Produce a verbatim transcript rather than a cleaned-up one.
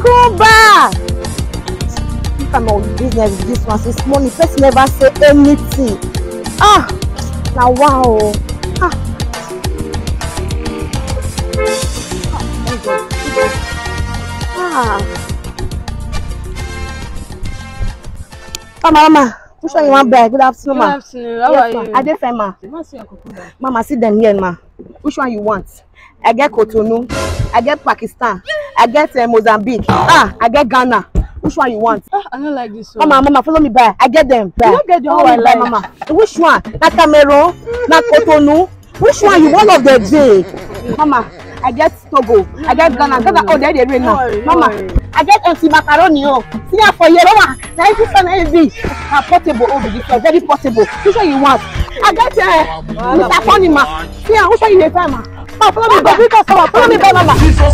come back. What kind of business is this one? Since morning, first never say anything. Ah, now wow. Ah. Ah. Mama, mama, which one you want buy? Good afternoon, ma. Good afternoon. How yes, are you? I dey fine, ma. Mama, see them here, ma. Which one you want? I get Cotonou, I get Pakistan, I get uh, Mozambique. Ah, I get Ghana. Which one you want? Ah, I don't like this one. Mama, mama, follow me buy. I get them. Buy. You don't get the one I like, mama. Which one? Na Cameroon, na Cotonou. Which one you want of the day? Mama, I get Togo, I get Ghana. Ghana, oh, there they rain now. Mama, I get empty macaroni. Oh, see here for you, mama. Now this one is big. Ah, portable. Oh, this one very portable. Which one you want? I get uh, Mister Funny, ma. See here, which one you dey buy, ma? Mama, follow me buy. Follow me buy, mama.